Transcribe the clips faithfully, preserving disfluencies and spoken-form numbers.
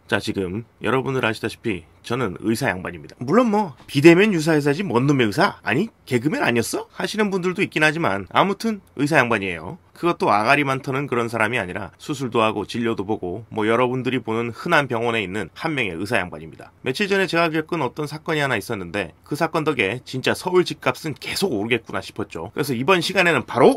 자, 지금 여러분들 아시다시피 저는 의사 양반입니다. 물론 뭐 비대면 유사의사지 뭔 놈의 의사? 아니 개그맨 아니었어? 하시는 분들도 있긴 하지만 아무튼 의사 양반이에요. 그것도 아가리만 터는 그런 사람이 아니라 수술도 하고 진료도 보고 뭐 여러분들이 보는 흔한 병원에 있는 한 명의 의사 양반입니다. 며칠 전에 제가 겪은 어떤 사건이 하나 있었는데 그 사건 덕에 진짜 서울 집값은 계속 오르겠구나 싶었죠. 그래서 이번 시간에는 바로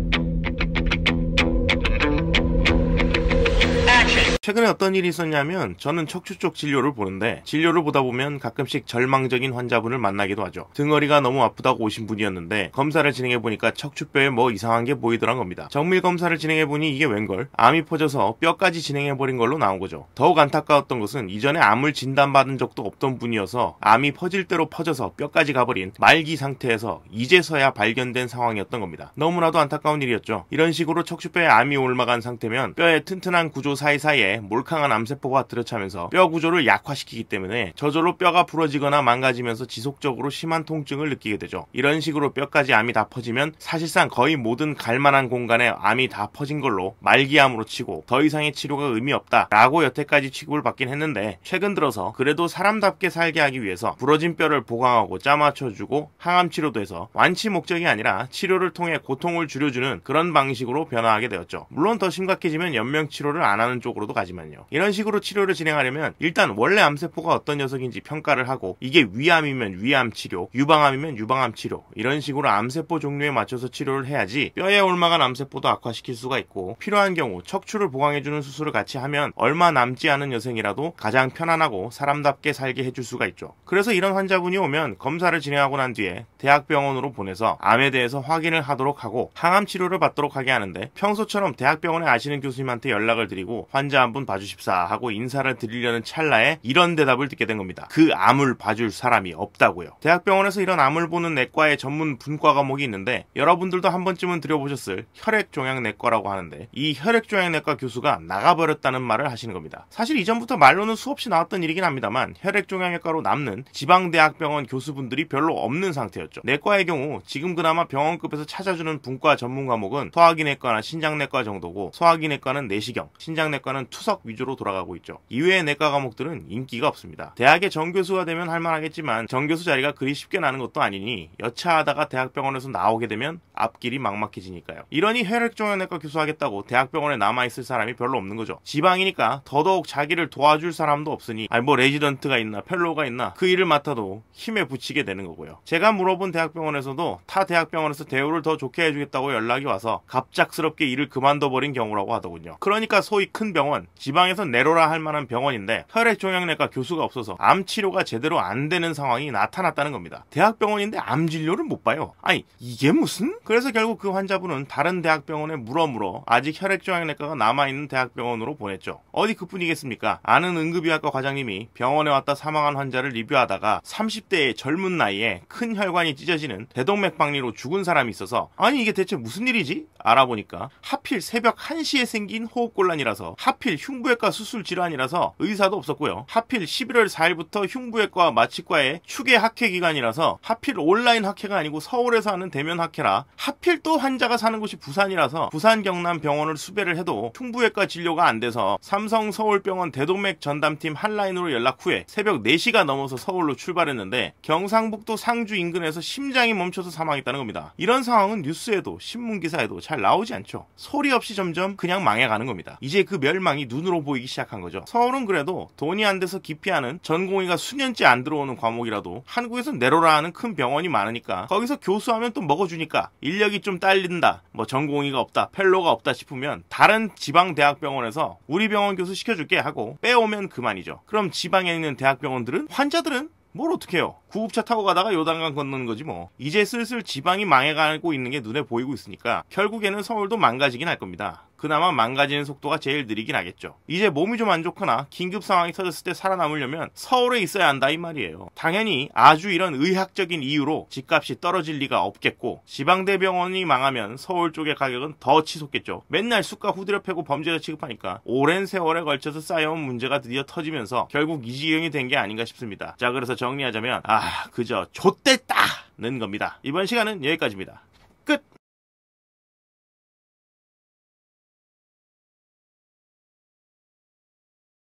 최근에 어떤 일이 있었냐면 저는 척추 쪽 진료를 보는데 진료를 보다 보면 가끔씩 절망적인 환자분을 만나기도 하죠. 등허리가 너무 아프다고 오신 분이었는데 검사를 진행해보니까 척추뼈에 뭐 이상한 게 보이더란 겁니다. 정밀 검사를 진행해보니 이게 웬걸? 암이 퍼져서 뼈까지 진행해버린 걸로 나온 거죠. 더욱 안타까웠던 것은 이전에 암을 진단받은 적도 없던 분이어서 암이 퍼질 대로 퍼져서 뼈까지 가버린 말기 상태에서 이제서야 발견된 상황이었던 겁니다. 너무나도 안타까운 일이었죠. 이런 식으로 척추뼈에 암이 옮아간 상태면 뼈의 튼튼한 구조 사이사이에 몰캉한 암세포가 들어차면서 뼈 구조를 약화시키기 때문에 저절로 뼈가 부러지거나 망가지면서 지속적으로 심한 통증을 느끼게 되죠. 이런 식으로 뼈까지 암이 다 퍼지면 사실상 거의 모든 갈만한 공간에 암이 다 퍼진 걸로 말기암으로 치고 더 이상의 치료가 의미 없다라고 여태까지 취급을 받긴 했는데 최근 들어서 그래도 사람답게 살게 하기 위해서 부러진 뼈를 보강하고 짜맞춰주고 항암 치료도 해서 완치 목적이 아니라 치료를 통해 고통을 줄여주는 그런 방식으로 변화하게 되었죠. 물론 더 심각해지면 연명 치료를 안 하는 쪽으로도 가지만요. 이런 식으로 치료를 진행하려면 일단 원래 암세포가 어떤 녀석인지 평가를 하고 이게 위암이면 위암 치료, 유방암이면 유방암 치료 이런 식으로 암세포 종류에 맞춰서 치료를 해야지 뼈에 옮아간 암세포도 악화시킬 수가 있고 필요한 경우 척추를 보강해주는 수술을 같이 하면 얼마 남지 않은 여생이라도 가장 편안하고 사람답게 살게 해줄 수가 있죠. 그래서 이런 환자분이 오면 검사를 진행하고 난 뒤에 대학병원으로 보내서 암에 대해서 확인을 하도록 하고 항암 치료를 받도록 하게 하는데 평소처럼 대학병원에 아시는 교수님한테 연락을 드리고 환자 한 분 봐주십사 하고 인사를 드리려는 찰나에 이런 대답을 듣게 된 겁니다. 그 암을 봐줄 사람이 없다고요. 대학병원에서 이런 암을 보는 내과의 전문 분과 과목이 있는데 여러분들도 한 번쯤은 들어보셨을 혈액종양내과라고 하는데 이 혈액종양내과 교수가 나가버렸다는 말을 하시는 겁니다. 사실 이전부터 말로는 수없이 나왔던 일이긴 합니다만 혈액종양외과로 남는 지방대학병원 교수분들이 별로 없는 상태였죠. 내과의 경우 지금 그나마 병원급에서 찾아주는 분과 전문 과목은 소화기내과나 신장내과 정도고 소화기내과는 내시경, 신장내과는 투석 위주로 돌아가고 있죠. 이외의 내과 과목들은 인기가 없습니다. 대학의 정교수가 되면 할만하겠지만 정교수 자리가 그리 쉽게 나는 것도 아니니 여차하다가 대학병원에서 나오게 되면 앞길이 막막해지니까요. 이러니 혈액종양내과 교수 하겠다고 대학병원에 남아있을 사람이 별로 없는 거죠. 지방이니까 더더욱 자기를 도와줄 사람도 없으니 아니 뭐 레지던트가 있나 펠로우가 있나 그 일을 맡아도 힘에 부치게 되는 거고요. 제가 물어본 대학병원에서도 타 대학병원에서 대우를 더 좋게 해주겠다고 연락이 와서 갑작스럽게 일을 그만둬버린 경우라고 하더군요. 그러니까 소위 큰 병원, 지방에서 내로라 할 만한 병원인데 혈액종양내과 교수가 없어서 암 치료가 제대로 안 되는 상황이 나타났다는 겁니다. 대학병원인데 암 진료를 못 봐요. 아니 이게 무슨? 그래서 결국 그 환자분은 다른 대학병원에 물어물어 아직 혈액종양내과가 남아있는 대학병원으로 보냈죠. 어디 그뿐이겠습니까? 아는 응급의학과 과장님이 병원에 왔다 사망한 환자를 리뷰하다가 삼십 대의 젊은 나이에 큰 혈관이 찢어지는 대동맥박리로 죽은 사람이 있어서 아니 이게 대체 무슨 일이지? 알아보니까 하필 새벽 한 시에 생긴 호흡곤란이라서 하필 흉부외과 수술 질환이라서 의사도 없었고요. 하필 십일월 사일부터 흉부외과 마취과에 추계 학회 기간이라서 하필 온라인 학회가 아니고 서울에서 하는 대면 학회라 하필 또 환자가 사는 곳이 부산이라서 부산 경남 병원을 수배를 해도 흉부외과 진료가 안 돼서 삼성 서울병원 대동맥 전담팀 한라인으로 연락 후에 새벽 네 시가 넘어서 서울로 출발했는데 경상북도 상주 인근에서 심장이 멈춰서 사망했다는 겁니다. 이런 상황은 뉴스에도 신문기사에도 잘 나오지 않죠. 소리 없이 점점 그냥 망해가는 겁니다. 이제 그 멸망이 눈으로 보이기 시작한 거죠. 서울은 그래도 돈이 안 돼서 기피하는 전공의가 수년째 안 들어오는 과목이라도 한국에서 내로라 하는 큰 병원이 많으니까 거기서 교수하면 또 먹어주니까 인력이 좀 딸린다, 뭐 전공의가 없다, 펠로가 없다 싶으면 다른 지방 대학병원에서 우리 병원 교수 시켜줄게 하고 빼오면 그만이죠. 그럼 지방에 있는 대학병원들은 환자들은 뭘 어떡해요. 구급차 타고 가다가 요단강 건너는 거지 뭐. 이제 슬슬 지방이 망해가고 있는 게 눈에 보이고 있으니까 결국에는 서울도 망가지긴 할 겁니다. 그나마 망가지는 속도가 제일 느리긴 하겠죠. 이제 몸이 좀 안 좋거나 긴급 상황이 터졌을 때 살아남으려면 서울에 있어야 한다 이 말이에요. 당연히 아주 이런 의학적인 이유로 집값이 떨어질 리가 없겠고 지방대병원이 망하면 서울 쪽의 가격은 더 치솟겠죠. 맨날 수가 후드려 패고 범죄자 취급하니까 오랜 세월에 걸쳐서 쌓여온 문제가 드디어 터지면서 결국 이 지경이 된 게 아닌가 싶습니다. 자, 그래서 정리하자면 아 그저 좆됐다는 겁니다. 이번 시간은 여기까지입니다. 끝!